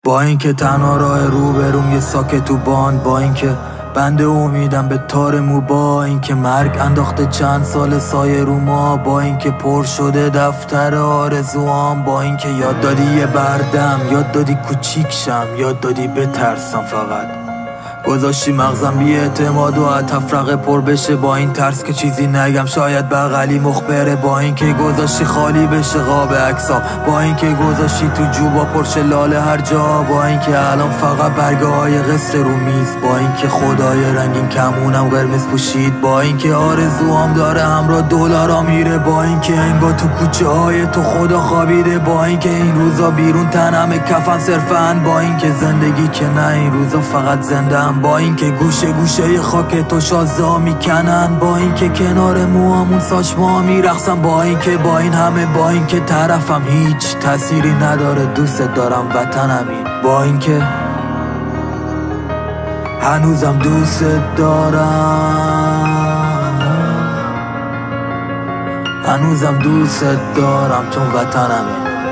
با اینکه تنها راه روبروم یه ساکت تو باند، با اینکه بنده امیدم به تار مو، با اینکه مرگ انداخته چند سال سایه رو ما، با اینکه پر شده دفتر آرزوام، با اینکه یاد دادی یه بردم، یاد دادی کوچیک شم، یاد دادی بترسم، فقط گذاشتی مغزم بی اعتماد و تفرقه پر بشه، با این ترس که چیزی نگم شاید بغلی مخبره، با اینکه گذاشتی خالی بشه قاب عکسام، با اینکه گذاشتی تو جوبا پرشه لاله هر جا، با اینکه الان فقط برگه های قصه رو میز، با اینکه خدای رنگین کمونم قرمز پوشید، با اینکه آرزوام داره همراه دلارا میره، با اینکه انگار تو کوچه های تو خدا خوابیده، با اینکه این روزا بیرون تنم کفن صرفن، با اینکه زندگی که نه این روزا فقط زندم، با اینکه گوشه گوشه خاک تو شازده میکنن، با اینکه کنار موامون ساچما میرقصم، با اینکه با این همه، با اینکه طرفم هیچ تأثیری نداره، دوست دارم وطنمی، با اینکه هنوزم دوست دارم، هنوزم دوست دارم چون وطنمی.